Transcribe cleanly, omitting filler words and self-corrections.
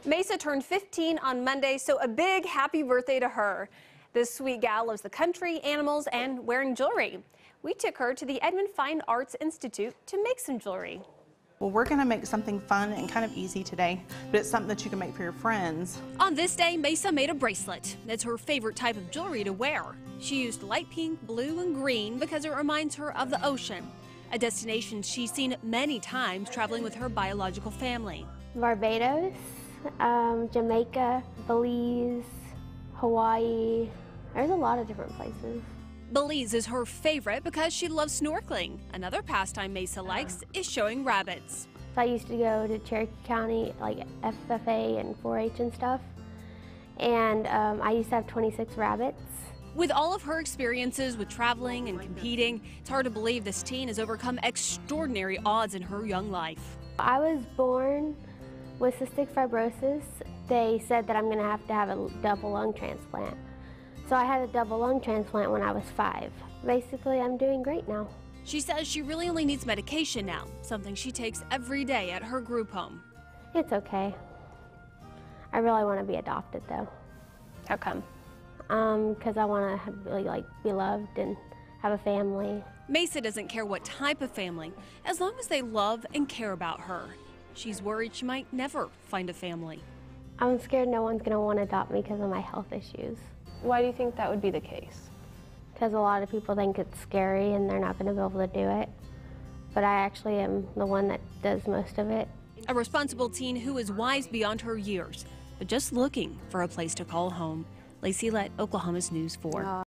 Maesa turned 15 on Monday, so a big happy birthday to her. This sweet gal loves the country, animals, and wearing jewelry. We took her to the Edmond Fine Arts Institute to make some jewelry. Well, we're going to make something fun and kind of easy today, but it's something that you can make for your friends. On this day, Maesa made a bracelet. That's her favorite type of jewelry to wear. She used light pink, blue, and green because it reminds her of the ocean, a destination she's seen many times traveling with her biological family. Barbados, Jamaica, Belize, Hawaii. There's a lot of different places. Belize is her favorite because she loves snorkeling. Another pastime Maesa likes is showing rabbits. I used to go to Cherokee County, like FFA and 4-H and stuff, and I used to have 26 rabbits. With all of her experiences with traveling and competing, it's hard to believe this teen has overcome extraordinary odds in her young life. I was born with cystic fibrosis. They said that I'm going to have a double lung transplant. So I had a double lung transplant when I was 5. Basically, I'm doing great now. She says she really only needs medication now, something she takes every day at her group home. It's okay. I really want to be adopted, though. How come? Because I want to really, be loved and have a family. Maesa doesn't care what type of family, as long as they love and care about her. She's worried she might never find a family. I'm scared no one's going to want to adopt me because of my health issues. Why do you think that would be the case? Because a lot of people think it's scary and they're not going to be able to do it. But I actually am the one that does most of it. A responsible teen who is wise beyond her years, but just looking for a place to call home. Lacey Lett, Oklahoma's News 4.